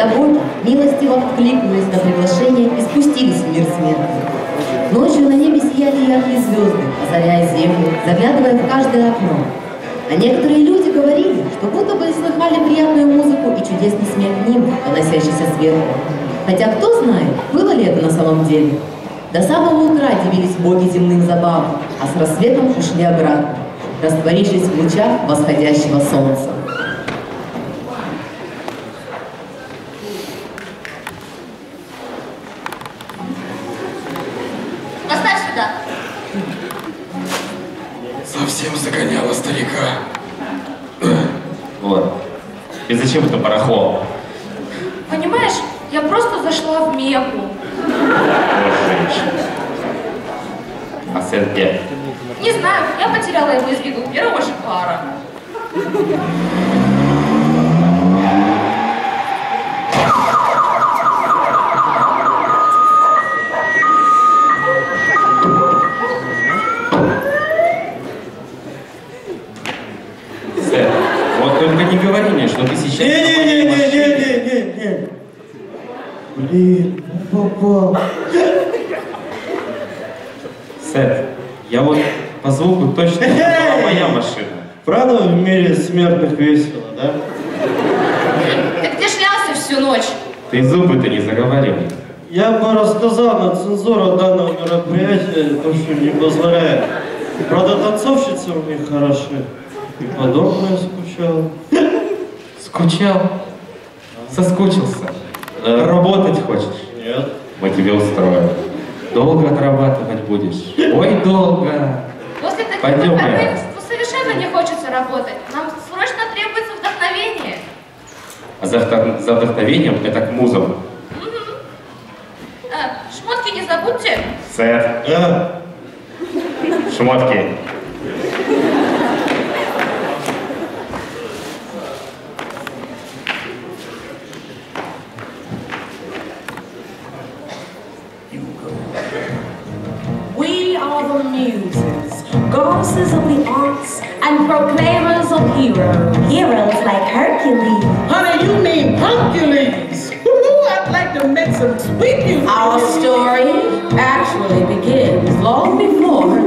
Когда боги милостиво откликнулись на приглашение и спустились в мир смертных. Ночью на небе сияли яркие звезды, озаряя землю, заглядывая в каждое окно. А некоторые люди говорили, что будто бы слыхали приятную музыку и чудесный смех нимф, доносящийся сверху. Хотя кто знает, было ли это на самом деле. До самого утра дивились боги земным забавам, а с рассветом ушли обратно, растворившись в лучах восходящего солнца. Поставь сюда. Совсем загоняла старика. Вот. И зачем это барахло? Понимаешь, я просто зашла в Мекку. А сын где? Не знаю, я потеряла его из виду первого же пара. Сэр, вот только не говори мне, что ты сейчас... Не-не-не-не-не-не-не. Блин, попал. Сэр, я вот по звуку точно не была моя машина. Правда в мире смертных весело, да? Ты где шлялся всю ночь? Ты зубы-то не заговаривай. Я бы рассказал, но цензура данного мероприятия то, что не позволяет. Правда, танцовщицы у них хороши. И подобное скучал. Скучал? Соскучился? Работать хочешь? Нет. Мы тебе устроим. Долго отрабатывать будешь? Ой, долго. После таких Пойдем, выходных Майя. совершенно не хочется работать. Нам срочно требуется вдохновение. А за вдохновением это к музам. Шмотки не забудьте. Сэр, А? шмотки. We are the muses, goddesses of the arts, and proclaimers of heroes. Heroes like Hercules. Honey, you mean Hercules. I'd like to make some sweet music. Our story actually begins long before